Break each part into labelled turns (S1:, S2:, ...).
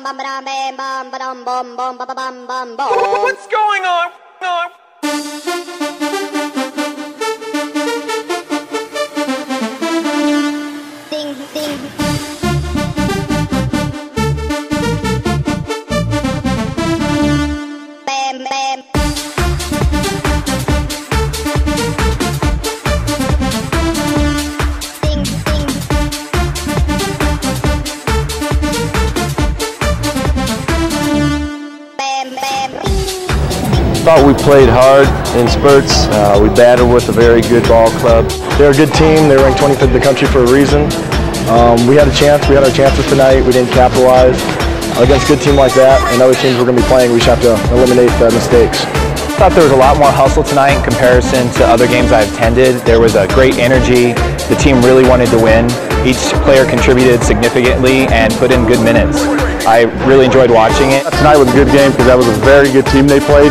S1: What's going on?
S2: Ding, ding. Bam, bam. Ding, ding. Bam, bam.
S3: Thought we played hard in spurts. We battled with a very good ball club. They're a good team. They ranked 25th in the country for a reason. We had a chance. We had our chances tonight. We didn't capitalize. Against a good team like that and other teams we're going to be playing, we just have to eliminate the mistakes.
S4: I thought there was a lot more hustle tonight in comparison to other games I've attended. There was a great energy. The team really wanted to win. Each player contributed significantly and put in good minutes. I really enjoyed watching it.
S3: Tonight was a good game because that was a very good team they played.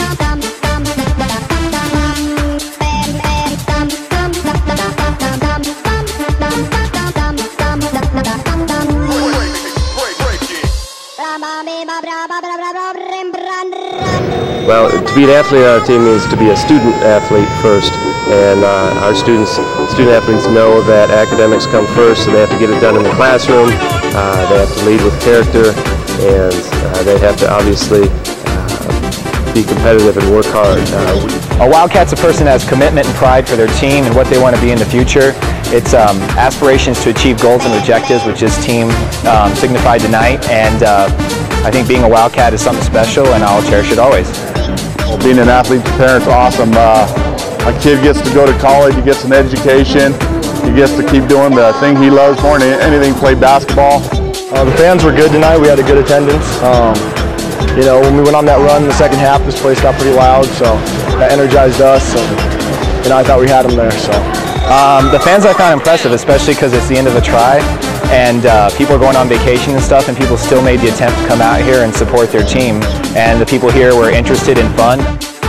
S5: Well, to be an athlete on our team means to be a student athlete first, and our student athletes know that academics come first, so they have to get it done in the classroom. They have to lead with character, and they have to obviously be competitive and work hard.
S4: A Wildcat's a person that has commitment and pride for their team and what they want to be in the future. It's aspirations to achieve goals and objectives, which this team signified tonight, and I think being a Wildcat is something special, and I'll cherish it always.
S3: Being an athlete parent's awesome. My kid gets to go to college, he gets an education, he gets to keep doing the thing he loves more than anything, play basketball. The fans were good tonight, we had a good attendance. You know, when we went on that run in the second half, this place got pretty loud, so that energized us, and you know, I thought we had them there. So.
S4: The fans I found impressive, especially because it's the end of the try, and people are going on vacation and stuff, and people still made the attempt to come out here and support their team, and the people here were interested in fun.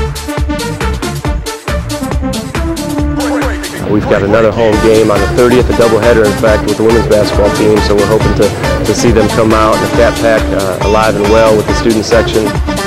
S5: We've got another home game on the 30th, a doubleheader in fact, with the women's basketball team, so we're hoping to see them come out in the Cat Pack alive and well with the student section.